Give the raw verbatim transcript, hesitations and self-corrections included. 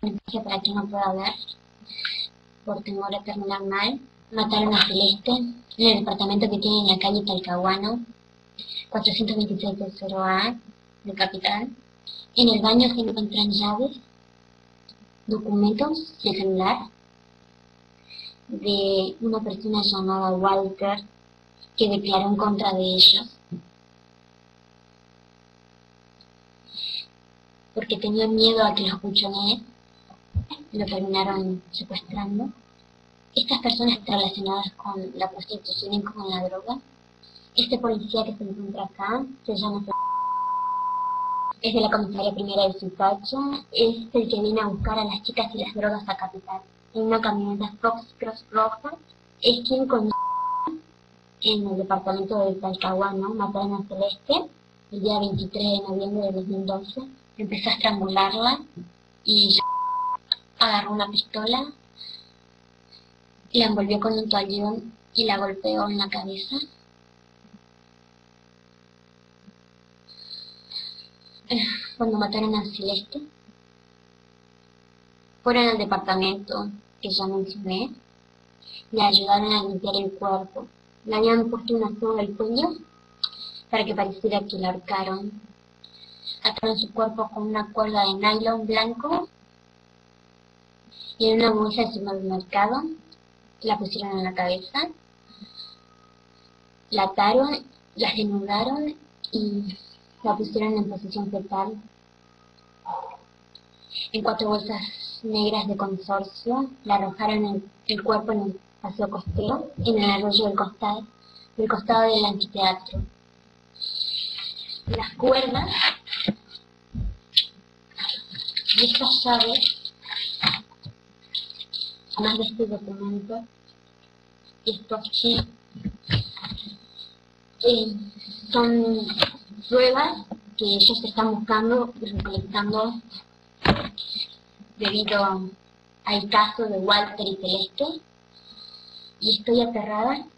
para que no pueda ver, por temor a terminar mal. Mataron a Celeste en el departamento que tiene en la calle Talcahuano, cuatrocientos veintiséis de cero A de Capital. En el baño se encuentran llaves, documentos de celular de una persona llamada Walter que declaró en contra de ellos porque tenía miedo a que los buchones lo terminaron secuestrando. Estas personas relacionadas con la prostitución y con la droga, este policía que se encuentra acá se llama, es de la comisaría primera de Suipacha, es el que viene a buscar a las chicas y las drogas a Capital en una camioneta Fox Cross roja. Es quien con en el departamento de Talcahuano mataron a Celeste el día veintitrés de noviembre de dos mil doce. Empezó a estrangularla y agarró una pistola, la envolvió con un toallón y la golpeó en la cabeza. Cuando mataron a Celeste, fueron al departamento que ya mencioné, le ayudaron a limpiar el cuerpo, le habían puesto una soga al cuello para que pareciera que la ahorcaron, ataron su cuerpo con una cuerda de nylon blanco y en una bolsa de supermercado la pusieron en la cabeza, la ataron, la desnudaron y la pusieron en posición fetal en cuatro bolsas negras de consorcio. La arrojaron el, el cuerpo en el paseo costero, en el arroyo del costado, del costado del anfiteatro. Las cuerdas y estas llaves, además de este documento, estos chips, eh, son pruebas que ellos están buscando y recolectando debido al caso de Walter y Celeste, y estoy aterrada